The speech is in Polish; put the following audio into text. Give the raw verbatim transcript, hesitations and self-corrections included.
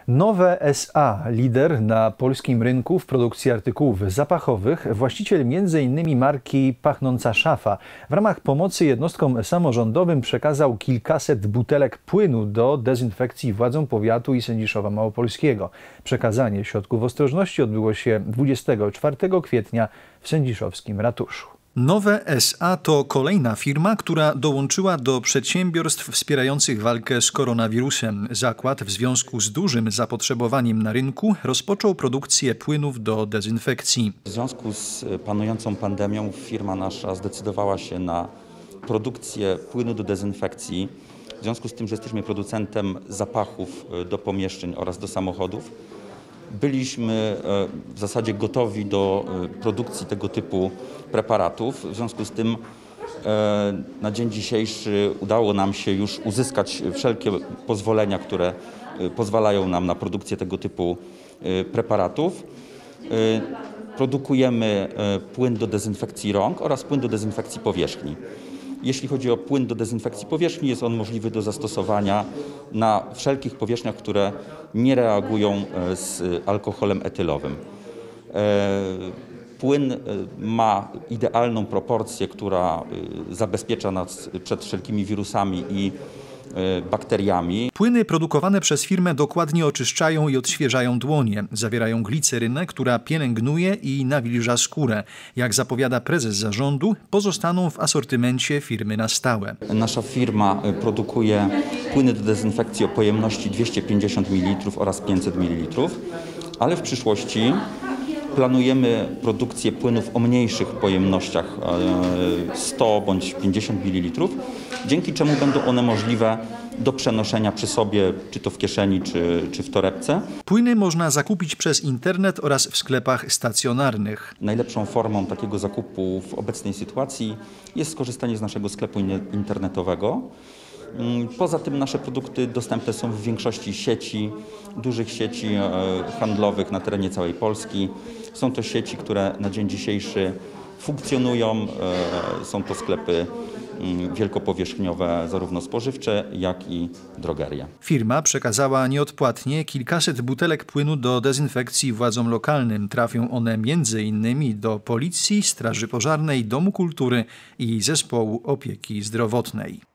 Nowe S A, lider na polskim rynku w produkcji artykułów zapachowych, właściciel między innymi marki Pachnąca Szafa, w ramach pomocy jednostkom samorządowym przekazał kilkaset butelek płynu do dezynfekcji władzom powiatu i Sędziszowa Małopolskiego. Przekazanie środków ostrożności odbyło się dwudziestego czwartego kwietnia w sędziszowskim ratuszu. Nowe S A to kolejna firma, która dołączyła do przedsiębiorstw wspierających walkę z koronawirusem. Zakład w związku z dużym zapotrzebowaniem na rynku rozpoczął produkcję płynów do dezynfekcji. W związku z panującą pandemią firma nasza zdecydowała się na produkcję płynu do dezynfekcji. W związku z tym, że jesteśmy producentem zapachów do pomieszczeń oraz do samochodów, byliśmy w zasadzie gotowi do produkcji tego typu preparatów. W związku z tym na dzień dzisiejszy udało nam się już uzyskać wszelkie pozwolenia, które pozwalają nam na produkcję tego typu preparatów. Produkujemy płyn do dezynfekcji rąk oraz płyn do dezynfekcji powierzchni. Jeśli chodzi o płyn do dezynfekcji powierzchni, jest on możliwy do zastosowania na wszelkich powierzchniach, które nie reagują z alkoholem etylowym. Płyn ma idealną proporcję, która zabezpiecza nas przed wszelkimi wirusami i bakteriami. Płyny produkowane przez firmę dokładnie oczyszczają i odświeżają dłonie. Zawierają glicerynę, która pielęgnuje i nawilża skórę. Jak zapowiada prezes zarządu, pozostaną w asortymencie firmy na stałe. Nasza firma produkuje płyny do dezynfekcji o pojemności dwieście pięćdziesiąt mililitrów oraz pięćset mililitrów, ale w przyszłości planujemy produkcję płynów o mniejszych pojemnościach, sto bądź pięćdziesiąt mililitrów, dzięki czemu będą one możliwe do przenoszenia przy sobie, czy to w kieszeni, czy, czy w torebce. Płyny można zakupić przez internet oraz w sklepach stacjonarnych. Najlepszą formą takiego zakupu w obecnej sytuacji jest skorzystanie z naszego sklepu internetowego. Poza tym nasze produkty dostępne są w większości sieci, dużych sieci handlowych na terenie całej Polski. Są to sieci, które na dzień dzisiejszy funkcjonują. Są to sklepy wielkopowierzchniowe, zarówno spożywcze, jak i drogerie. Firma przekazała nieodpłatnie kilkaset butelek płynu do dezynfekcji władzom lokalnym. Trafią one między innymi do Policji, Straży Pożarnej, Domu Kultury i Zespołu Opieki Zdrowotnej.